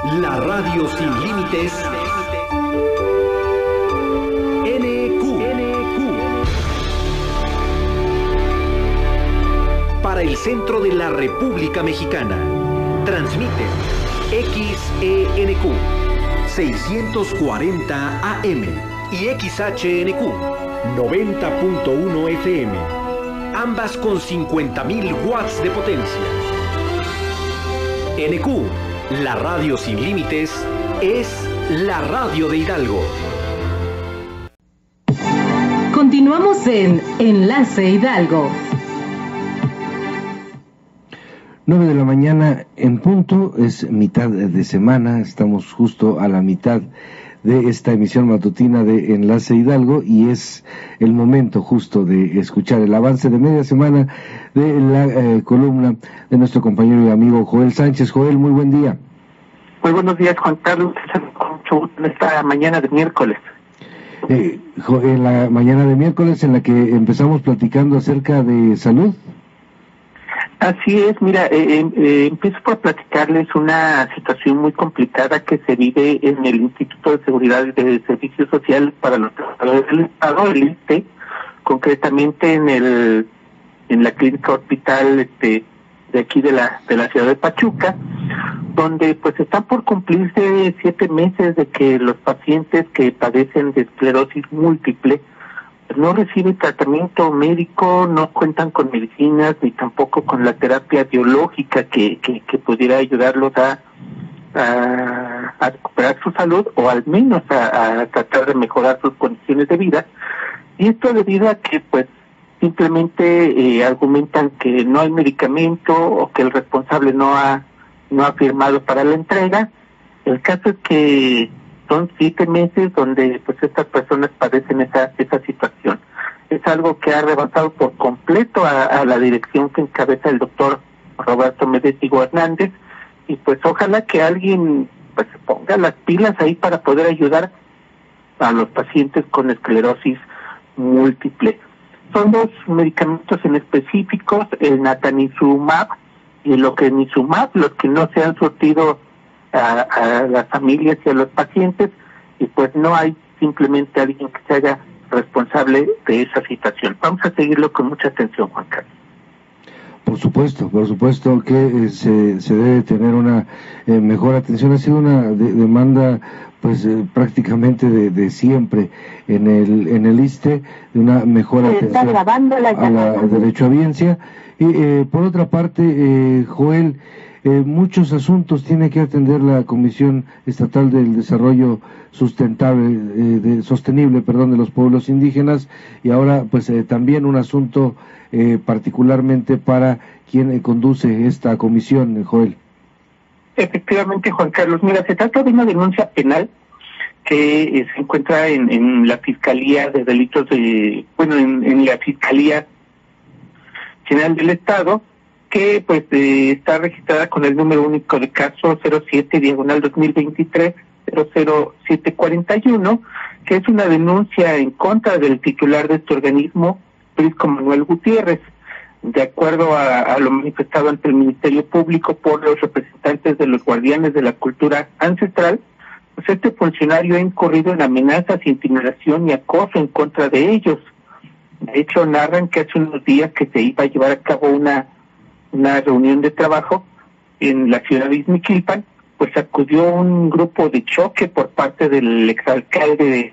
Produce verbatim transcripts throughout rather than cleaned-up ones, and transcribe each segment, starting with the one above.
La radio sin límites. N Q. Para el centro de la República Mexicana. Transmiten X E N Q seiscientos cuarenta A M y X H N Q noventa punto uno F M. Ambas con cincuenta mil watts de potencia. N Q, la radio sin límites, es la radio de Hidalgo. Continuamos en Enlace Hidalgo. nueve de la mañana en punto, es mitad de semana, estamos justo a la mitad de esta emisión matutina de Enlace Hidalgo y es el momento justo de escuchar el avance de media semana de la eh, columna de nuestro compañero y amigo Joel Sánchez. Joel, muy buen día. Muy buenos días, Juan Carlos, con mucho gusto en esta mañana de miércoles. Eh, en la mañana de miércoles en la que empezamos platicando acerca de salud. Así es, mira, eh, eh, empiezo por platicarles una situación muy complicada que se vive en el Instituto de Seguridad y de Servicios Sociales para los Trabajadores del Estado, el I S S S T E, concretamente en el en la clínica hospital este, de aquí de la de la ciudad de Pachuca, donde pues están por cumplirse siete meses de que los pacientes que padecen de esclerosis múltiple no reciben tratamiento médico, no cuentan con medicinas ni tampoco con la terapia biológica que, que, que pudiera ayudarlos a, a, a recuperar su salud o al menos a, a tratar de mejorar sus condiciones de vida. Y esto debido a que pues simplemente eh, argumentan que no hay medicamento o que el responsable no ha no ha firmado para la entrega. El caso es que son siete meses donde pues estas personas padecen esa esa situación. Es algo que ha rebasado por completo a, a la dirección que encabeza el doctor Roberto Medesigo Hernández, y pues ojalá que alguien pues se ponga las pilas ahí para poder ayudar a los pacientes con esclerosis múltiple. Son dos medicamentos en específicos, el natanizumab y el ocrelizumab, los que no se han surtido A, a las familias y a los pacientes, y pues no hay simplemente alguien que se haga responsable de esa situación. Vamos a seguirlo con mucha atención, Juan Carlos. Por supuesto, por supuesto que eh, se, se debe tener una eh, mejor atención. Ha sido una de, demanda pues eh, prácticamente de, de siempre en el en el I S S S T E, de una mejor atención a la derechohabiencia. Y eh, por otra parte, eh, Joel, Eh, muchos asuntos tiene que atender la Comisión Estatal del Desarrollo Sustentable, eh, de, sostenible, perdón, de los pueblos indígenas, y ahora pues eh, también un asunto eh, particularmente para quien eh, conduce esta comisión, eh, Joel. Efectivamente, Juan Carlos, mira, se trata de una denuncia penal que eh, se encuentra en, en la Fiscalía de Delitos de, bueno, en, en la Fiscalía General del Estado, que pues eh, está registrada con el número único de caso cero siete diagonal dos mil veintitrés cero cero siete cuarenta y uno, que es una denuncia en contra del titular de este organismo, Prisco Manuel Gutiérrez. De acuerdo a, a lo manifestado ante el Ministerio Público por los representantes de los guardianes de la cultura ancestral, pues este funcionario ha incurrido en amenazas, intimidación y acoso en contra de ellos. De hecho, narran que hace unos días que se iba a llevar a cabo una una reunión de trabajo en la ciudad de Izmiquilpan, pues acudió un grupo de choque por parte del exalcalde de,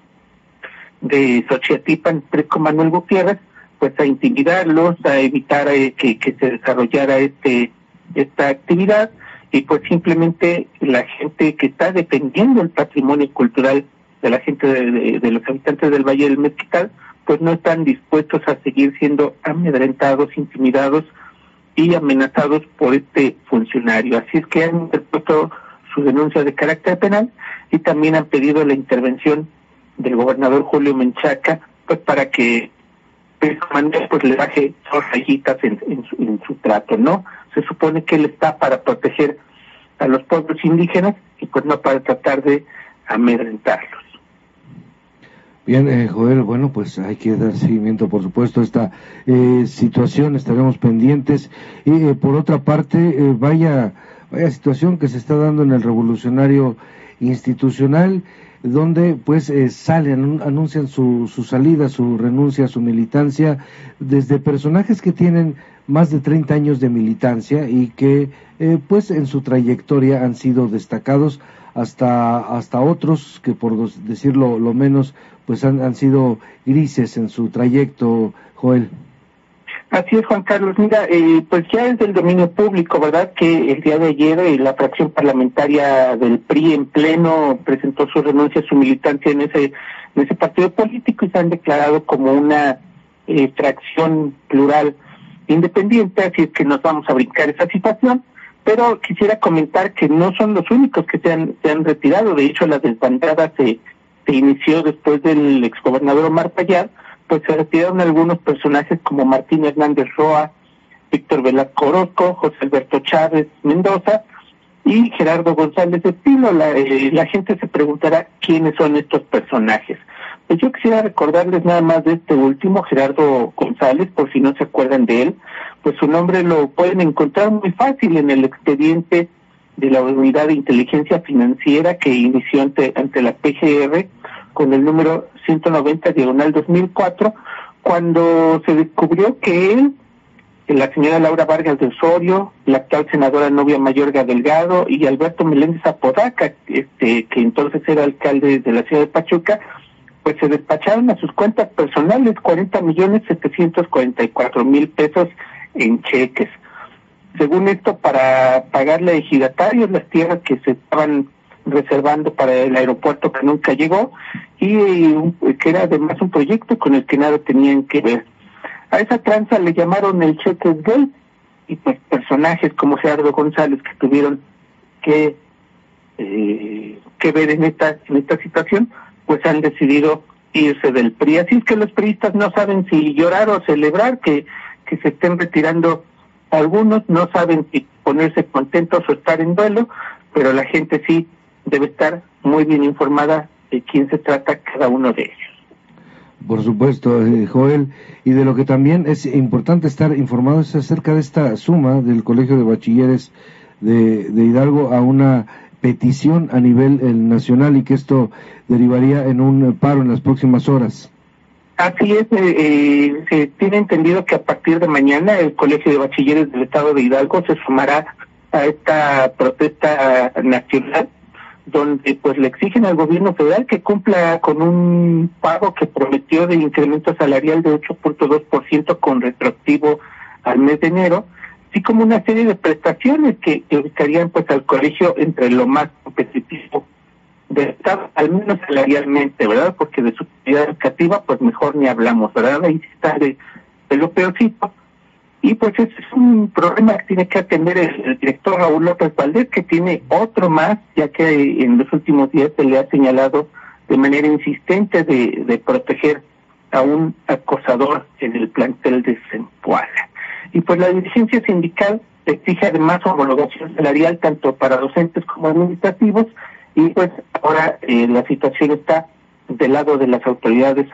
de Xochiatilpan, Prisco Manuel Gutiérrez, pues a intimidarlos, a evitar eh, que, que se desarrollara este esta actividad, y pues simplemente la gente que está defendiendo el patrimonio cultural de la gente de, de, de los habitantes del Valle del Mezquital, pues no están dispuestos a seguir siendo amedrentados, intimidados y amenazados por este funcionario. Así es que han interpuesto su denuncia de carácter penal y también han pedido la intervención del gobernador Julio Menchaca, pues para que el comandante pues le baje dos rayitas en, en, su, en su trato, ¿no? Se supone que él está para proteger a los pueblos indígenas y pues no para tratar de amedrentarlos. Bien, eh, Joel, bueno, pues hay que dar seguimiento, por supuesto, a esta eh, situación, estaremos pendientes. Y eh, por otra parte, eh, vaya vaya situación que se está dando en el revolucionario institucional, donde pues eh, salen, anuncian su, su salida, su renuncia, su militancia, desde personajes que tienen más de treinta años de militancia y que eh, pues en su trayectoria han sido destacados, hasta hasta otros que por decirlo lo menos pues han, han sido grises en su trayecto, Joel. Así es, Juan Carlos. Mira, eh, pues ya es del dominio público, ¿verdad?, que el día de ayer eh, la fracción parlamentaria del P R I en pleno presentó su renuncia, su militancia en ese en ese partido político, y se han declarado como una eh, fracción plural independiente, así es que nos vamos a brincar esa situación. Pero quisiera comentar que no son los únicos que se han, se han retirado. De hecho, la desbandada se, se inició después del exgobernador Omar Fayad, pues se retiraron algunos personajes como Martín Hernández Roa, Víctor Velasco Orozco, José Alberto Chávez Mendoza y Gerardo González Espino. La, eh, la gente se preguntará quiénes son estos personajes. Pues yo quisiera recordarles nada más de este último, Gerardo González, por si no se acuerdan de él. Pues su nombre lo pueden encontrar muy fácil en el expediente de la Unidad de Inteligencia Financiera que inició ante, ante la P G R con el número ciento noventa diagonal dos mil cuatro, cuando se descubrió que él, la señora Laura Vargas de Osorio, la actual senadora Novia Mayorga Delgado y Alberto Meléndez Apodaca, este, que entonces era alcalde de la ciudad de Pachuca, pues se despacharon a sus cuentas personales cuarenta millones setecientos cuarenta y cuatro mil pesos en cheques. Según esto, para pagarle a ejidatarios las tierras que se estaban reservando para el aeropuerto que nunca llegó, y un, que era además un proyecto con el que nada tenían que ver. A esa tranza le llamaron el cheque gay, y pues personajes como Gerardo González que tuvieron que eh, que ver en esta en esta situación, pues han decidido irse del P R I. Así es que los priistas no saben si llorar o celebrar que, que se estén retirando algunos, no saben si ponerse contentos o estar en duelo, pero la gente sí debe estar muy bien informada de quién se trata cada uno de ellos. Por supuesto, eh, Joel, y de lo que también es importante estar informado es acerca de esta suma del Colegio de Bachilleres de, de Hidalgo a una petición a nivel el nacional, y que esto derivaría en un paro en las próximas horas. Así es, eh, eh, se tiene entendido que a partir de mañana el Colegio de Bachilleres del Estado de Hidalgo se sumará a esta protesta nacional, donde pues le exigen al gobierno federal que cumpla con un pago que prometió de incremento salarial de ocho punto dos por ciento con retroactivo al mes de enero, así como una serie de prestaciones que, que ubicarían pues al colegio entre lo más competitivo del Estado, al menos salarialmente, ¿verdad? Porque de su actividad educativa pues mejor ni hablamos, ¿verdad? Ahí está de, de lo peorcito. Y pues ese es un problema que tiene que atender el, el director Raúl López Valdés, que tiene otro más, ya que en los últimos días se le ha señalado de manera insistente de, de proteger a un acosador en el plantel de Zempoala. Y pues la dirigencia sindical exige además homologación salarial tanto para docentes como administrativos, y pues ahora eh, la situación está del lado de las autoridades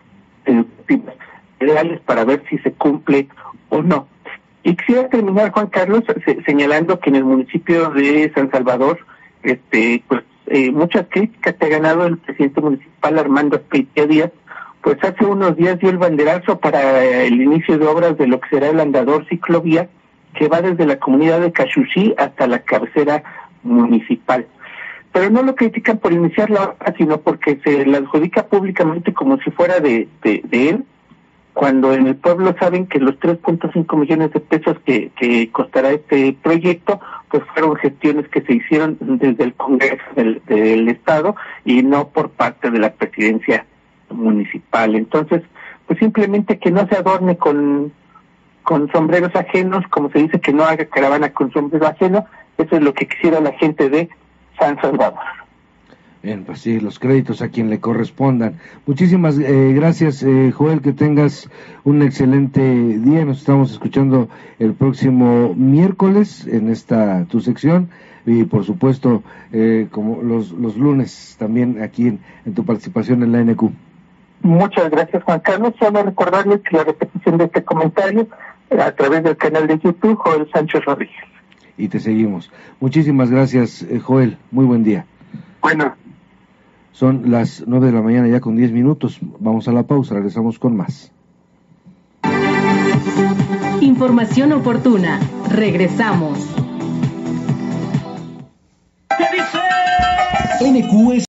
educativas federales para ver si se cumple o no. Y quisiera terminar, Juan Carlos, se, señalando que en el municipio de San Salvador, este, pues eh, muchas críticas se ha ganado el presidente municipal Armando Azpeitia Díaz, pues hace unos días dio el banderazo para el inicio de obras de lo que será el andador ciclovía, que va desde la comunidad de Cachuchí hasta la cabecera municipal. Pero no lo critican por iniciar la obra, sino porque se la adjudica públicamente como si fuera de, de, de él, cuando en el pueblo saben que los tres punto cinco millones de pesos que, que costará este proyecto, pues fueron gestiones que se hicieron desde el Congreso del, del Estado y no por parte de la presidencia municipal. Entonces, pues simplemente que no se adorne con, con sombreros ajenos, como se dice, que no haga caravana con sombrero ajeno. Eso es lo que quisiera la gente de San Salvador. Bien, pues sí, los créditos a quien le correspondan. Muchísimas eh, gracias, eh, Joel, que tengas un excelente día. Nos estamos escuchando el próximo miércoles en esta tu sección, y por supuesto, eh, como los, los lunes también aquí en, en tu participación en la N Q. Muchas gracias, Juan Carlos. Solo recordarles que la repetición de este comentario a través del canal de YouTube, Joel Sánchez Rodríguez. y te seguimos. Muchísimas gracias, eh, Joel, muy buen día. Bueno. Son las nueve de la mañana ya con diez minutos, vamos a la pausa, regresamos con más. Información oportuna, regresamos. N Q